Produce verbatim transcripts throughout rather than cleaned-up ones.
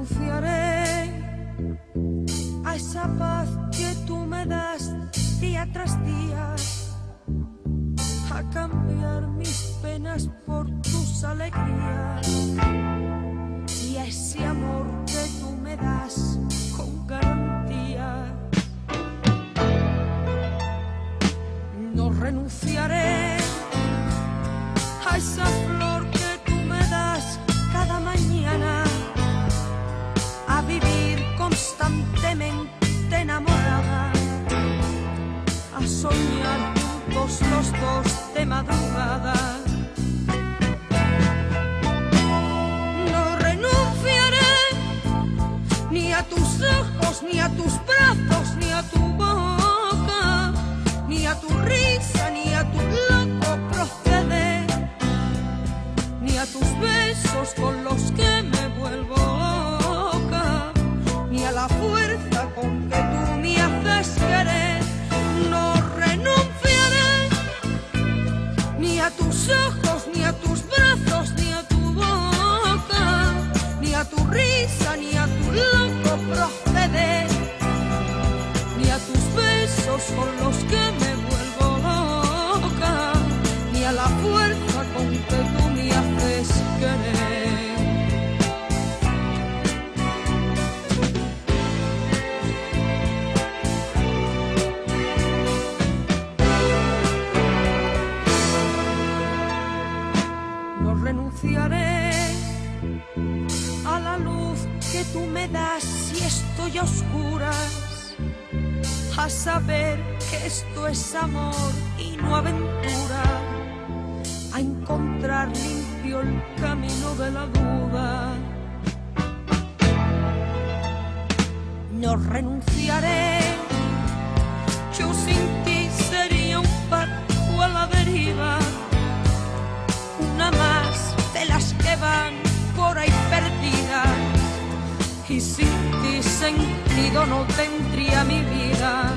renunciaré a esa paz que tú me das día tras día, a cambiar mis penas por tus alegrías y a ese amor que tú me das con garantía. No renunciaré a esa flor que tú me das cada mañana, a vivir constantemente enamorada, a soñar juntos los dos de madrugada. No renunciaré ni a tus ojos, ni a tus brazos, ni a tu boca, ni a tu risa, ni a tu loco proceder, ni a tus besos con los que me vuelvo loca, ni a la fuerza con que tú me haces querer. No renunciaré ni a tus ojos, ni a tus brazos, ni a tu boca, ni a tu risa, ni a tu loco proceder, ni a tus besos con los que me vuelvo loca, ni a la fuerza con que tú me haces querer. No renunciaré a la luz que tú me das si estoy a oscuras, a saber que esto es amor y no aventura, a encontrar limpio el camino de la duda. No renunciaré, yo sin ti sería un barco a la deriva, una más de las que van por ahí perdidas, y sin ti sentido no tendría mi vida.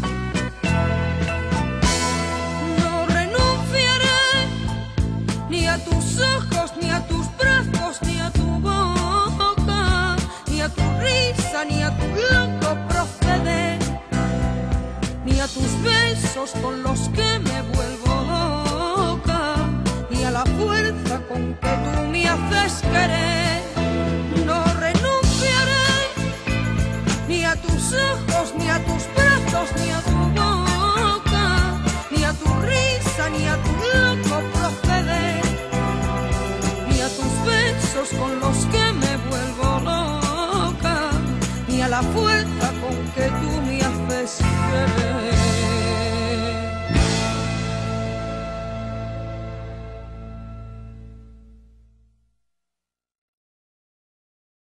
No renunciaré ni a tus ojos, ni a tus brazos, ni a tu boca, ni a tu risa, ni a tu loco proceder, ni a tus besos con los que me vuelvo loca, ni a la fuerza con que tú me haces querer. No renunciaré ni a tus ojos, ni a tus brazos, ni a tu boca, ni a tu risa, ni a tu loco proceder, ni a tus besos con los que